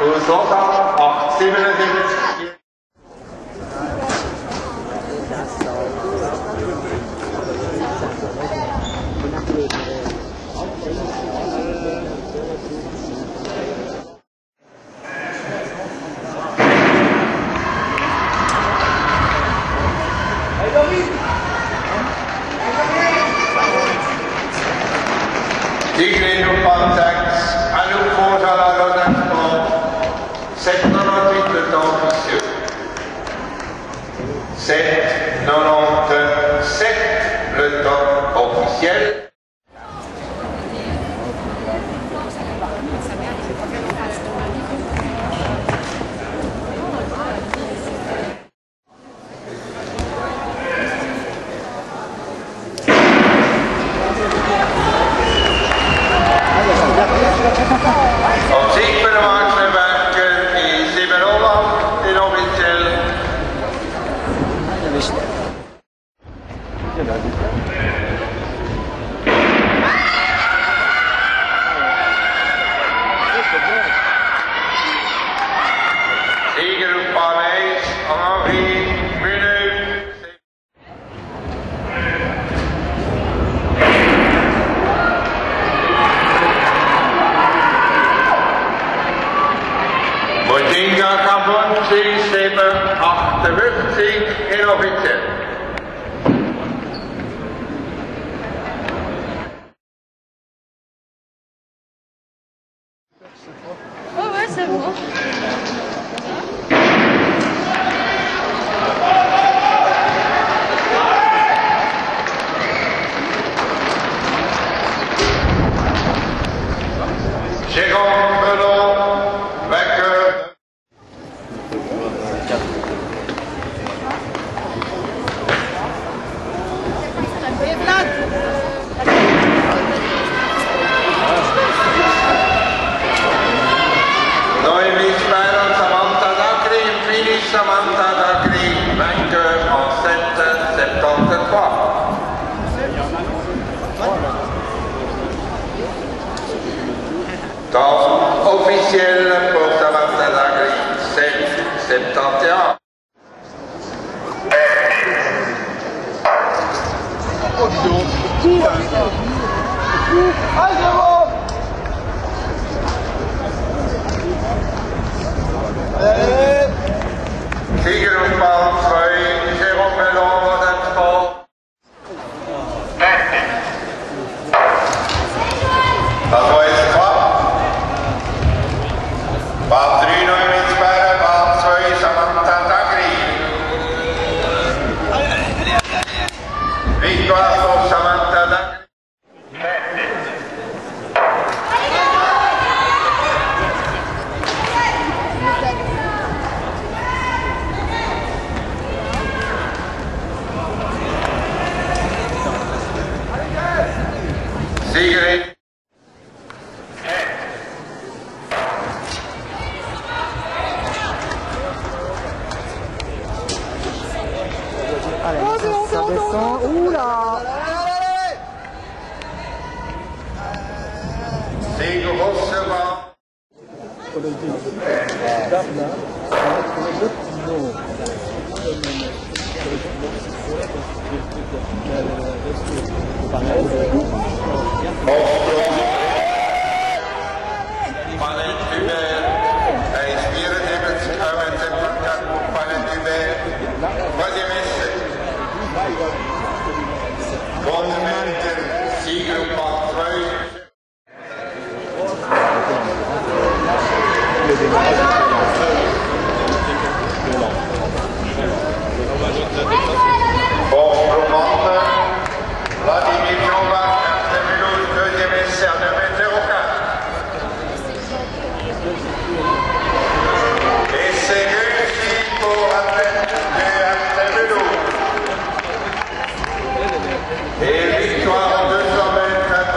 Loslothar 877. Tigre van Tax, à nous pour la Lausanne, 798 le temps officieux. 797 le temps officiel. Op zich van de Maakse werken is Simon Holland in officieel. Zeker op Parijs, Henri, Menu. Motinga Kampon 57 in officieel. Oh ouais, c'est bon. Jérôme Belon, vainqueur. Noémie Spijler, Samantha Dacry, finish Samantha Dacry, vainqueur en 7,73. Temps officiel pour Samantha Dacry, 7,71. Oh, dis donc. Ah, c'est bon. Siegerpaal 2, Jérôme Melon wordt het spel. Dat was het kwam. Paal 3 Noémie Spijler, paal 2 Samantha Dacry. Victoire voor Samantha Dacry. Sieger. Allez, ça descend. Oula! Sieger Hosselman. Palet Hubert, hij is 74 met zijn contact op Palet Hubert. Troisième essai. Bonnemeter, Siegerpaal 2. Pour Romande, Vladimir Novak, Artemulos, deuxième essai à 2,04 m. Et c'est réussi pour Artemulos. Et victoire en 200 mètres.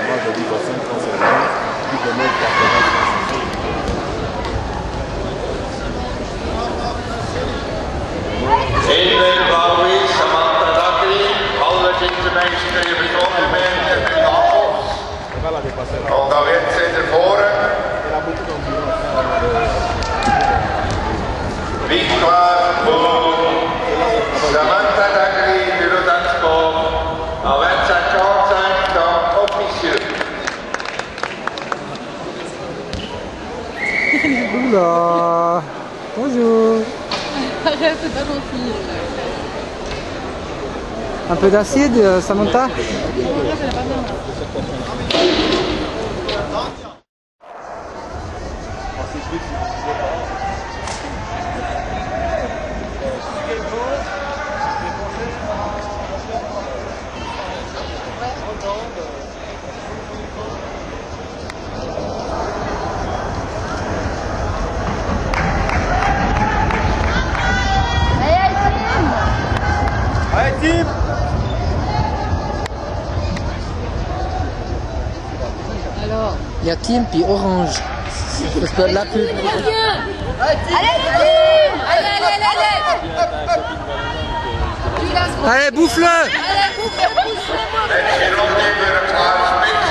Evenwel Bouwie, Samantha Dakri, alle dienstmeesters die betrokken zijn en nachwuchs. Und da wird sie vorne. Victoire pour Samantha Dakri de Lausanne-Sport en 25-45 temps officieux. Oula. Bonjour. Arrête, c'est pas gentil. Un peu d'acide, Samantha? Allez, Tim! Alors. Il y a Tim puis Orange. Parce que la pub. Allez, allez, allez. Allez, bouffe-le! Allez, bouffe-le. En je nog even een klaar spits.